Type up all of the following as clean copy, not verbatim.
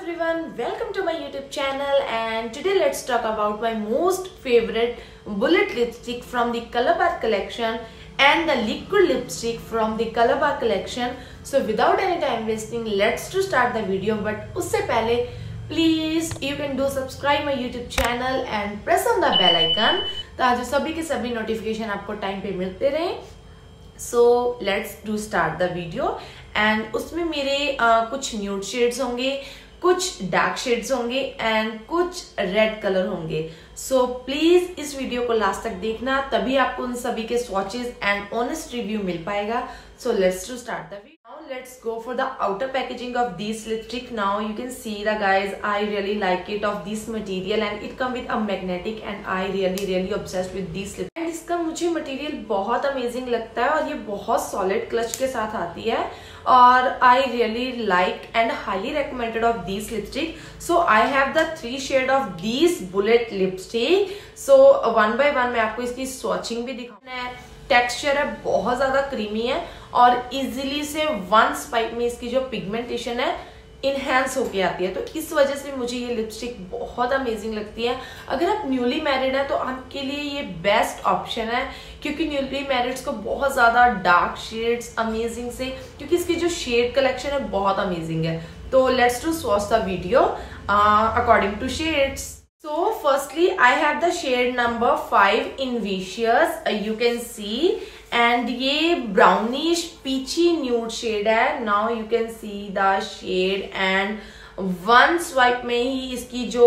everyone, welcome to my YouTube channel, and today let's talk about my most favorite bullet lipstick from the Color Bar collection and the liquid lipstick from the Color Bar collection. So without any time wasting, let's to start the video. But उससे पहले please you can do subscribe my YouTube channel and press on the bell icon ताकि सभी के सभी notification आपको time पे मिलते रहें. So let's do start the video. And उसमें मेरे कुछ न्यूड शेड्स होंगे, कुछ डार्क शेड्स होंगे एंड कुछ रेड कलर होंगे. सो प्लीज इस वीडियो को लास्ट तक देखना, तभी आपको उन सभी के स्वॉचेस एंड ऑनेस्ट रिव्यू मिल पाएगा. So let's to start the video. Now let's go for the outer packaging of this lipstick. Now you can see the guys, I really like it of this material and it come with a magnetic and I really obsessed with this lipstick. And इसका मुझे material बहुत amazing लगता है और ये बहुत solid clutch के साथ आती है और I really like and highly recommended of this lipstick. So I have the 3 shade of this bullet lipstick. So one by one मैं आपको इसकी swatching भी दिखाना है. टेक्सचर है बहुत ज्यादा क्रीमी है और इजीली से वन स्वाइप में इसकी जो पिगमेंटेशन है इनहेंस होके आती है. तो इस वजह से मुझे ये लिपस्टिक बहुत अमेजिंग लगती है. अगर आप न्यूली मैरिड हैं तो आपके लिए ये बेस्ट ऑप्शन है, क्योंकि न्यूली मैरिड्स को बहुत ज्यादा डार्क शेड्स अमेजिंग से, क्योंकि इसकी जो शेड कलेक्शन है बहुत अमेजिंग है. तो let's to watch the video according to shades. So firstly I have the shade number 5 in Vicious, you can see, and ये brownish peachy nude shade है. Now you can see the shade and one swipe में ही इसकी जो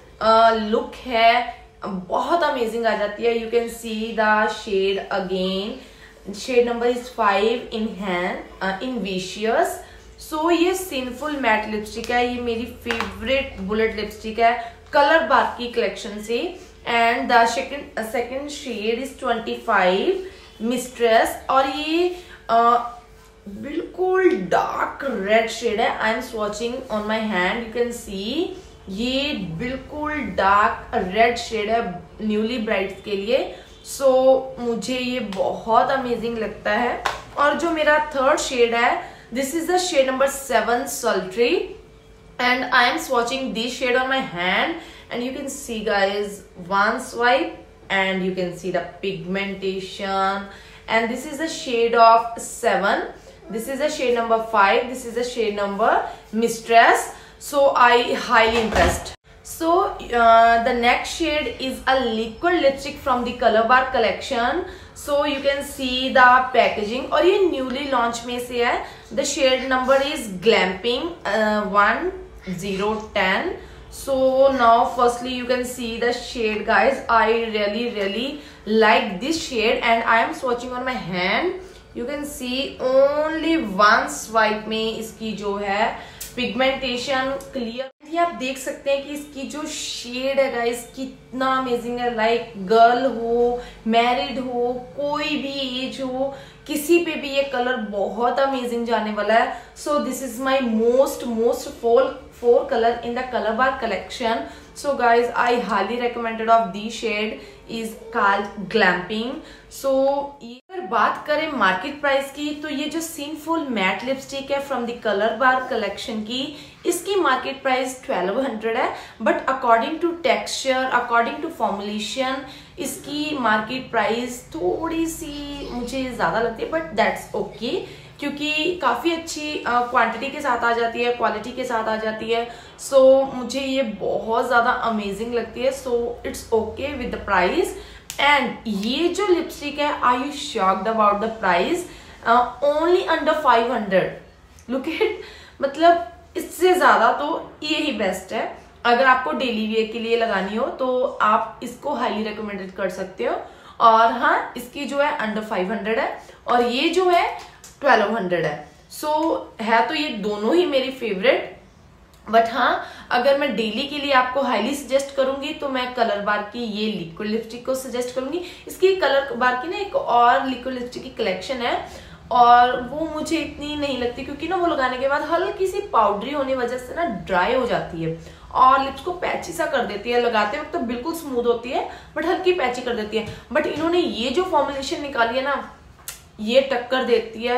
look है बहुत amazing आ जाती है. You can see the shade again, shade number is 5 in Vicious. So ये Sinful matte lipstick है, ये मेरी favorite bullet lipstick है कलर बार की कलेक्शन से. And the second shade is 25 mistress और ये बिल्कुल डार्क रेड शेड है. I am swatching on my hand, you can see ये बिल्कुल डार्क रेड शेड है न्यूली ब्राइड्स के लिए. सो मुझे ये बहुत अमेजिंग लगता है. और जो मेरा थर्ड शेड है, this is the shade number 7 sultry, and I am swatching this shade on my hand and you can see guys, one swipe and you can see the pigmentation. And this is the shade of 7, this is the shade number 5, this is the shade number Mistress. So I highly impressed. So the next shade is a liquid lipstick from the Color Bar collection. So you can see the packaging और ये newly launch में से है. The shade number is Glamping 1010. So now firstly you can see the shade guys, I really like this shade and I am swatching on my hand. You can see only one swipe में इसकी जो है pigmentation clear. ये आप देख सकते हैं कि इसकी जो शेड है गाइस कितना अमेजिंग है. लाइक गर्ल हो, मैरिड हो, कोई भी एज हो, किसी पे भी ये कलर बहुत अमेजिंग जाने वाला है. So this is my most four colour in the colour bar collection. So guys I highly recommended of the shade is called glamping. सो अगर बात करें मार्केट प्राइस की, तो ये जो सिनफुल मैट लिपस्टिक है from the colour bar collection की, इसकी मार्केट प्राइस 1200 है. But according to texture, according to formulation, इसकी मार्केट प्राइस थोड़ी सी मुझे ज्यादा लगती है. बट दैट्स ओके, क्योंकि काफी अच्छी क्वांटिटी के साथ आ जाती है, क्वालिटी के साथ आ जाती है. सो मुझे ये बहुत ज्यादा अमेजिंग लगती है. So it's okay with the price. And ये जो लिपस्टिक है, I you shocked about the price, only under 500. Look it, मतलब इससे ज्यादा तो ये ही बेस्ट है. अगर आपको डेली वेयर के लिए लगानी हो तो आप इसको हाईली रिकमेंडेड कर सकते हो. और हाँ, इसकी जो है अंडर 500 है और ये जो है 1200 है. सो है तो ये दोनों ही मेरी फेवरेट. बट हाँ, अगर मैं डेली के लिए आपको हाईली सजेस्ट करूंगी तो मैं कलर बार की ये लिक्विड लिपस्टिक को सजेस्ट करूंगी. इसकी कलर बार की ना एक और लिक्विड लिपस्टिक की कलेक्शन है और वो मुझे इतनी नहीं लगती, क्योंकि ना वो लगाने के बाद हल्की सी पाउडरी होने वजह से ना ड्राई हो जाती है और लिप्स को पैची सा कर देती है. लगाते वक्त तो बिल्कुल स्मूथ होती है बट हल्की पैची कर देती है. बट इन्होंने ये जो फॉर्मुलेशन निकाली है ना, ये टक्कर देती है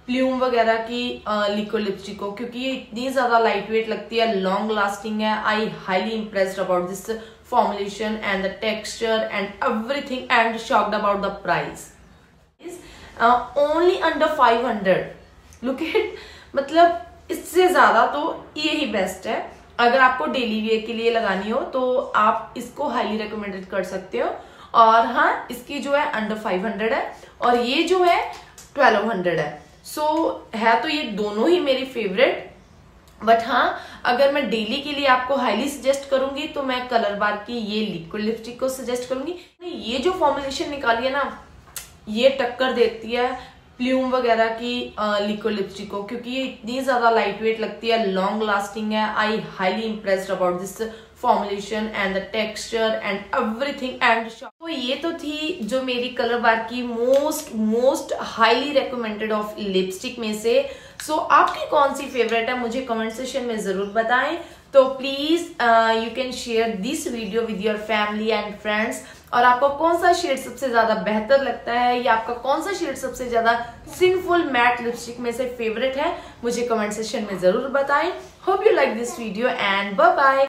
प्लूम वगैरह की लिक्विड लिपस्टिक को, क्योंकि ये इतनी ज्यादा लाइट वेट लगती है, लॉन्ग लास्टिंग है। I highly impressed about this formulation and the texture and everything and shocked about the price is only under 500. look at मतलब इससे ज्यादा तो ये ही बेस्ट है। अगर आपको डेली वेयर के लिए लगानी हो तो आप इसको हाईली रिकमेंडेड कर सकते हो। और हाँ, इसकी जो है अंडर 500 है और ये जो है 1200 है। सो है तो ये दोनों ही मेरी फेवरेट, बट हाँ, अगर मैं डेली के लिए आपको हाईली सजेस्ट करूंगी तो मैं कलर बार की ये लिक्विड लिपस्टिक को सजेस्ट करूंगी। ये जो फॉर्मुलेशन निकाली है ना, ये टक्कर देती है प्लूम वगैरह की लिक्विड लिपस्टिक को, क्योंकि ये इतनी ज्यादा लाइट वेट लगती है, लॉन्ग लास्टिंग है। I highly impressed about this formulation and the texture and everything and तो ये तो थी जो मेरी कलर बार की most highly recommended of lipstick में से। सो आपकी कौन सी फेवरेट है मुझे कमेंट सेक्शन में जरूर बताएं। तो please you can share this video with your family and friends. और आपको कौन सा शेड सबसे ज्यादा बेहतर लगता है या आपका कौन सा शेड सबसे ज्यादा सिंपल मैट लिपस्टिक में से फेवरेट है, मुझे कमेंट सेक्शन में जरूर बताएं। Hope you like this video and bye bye.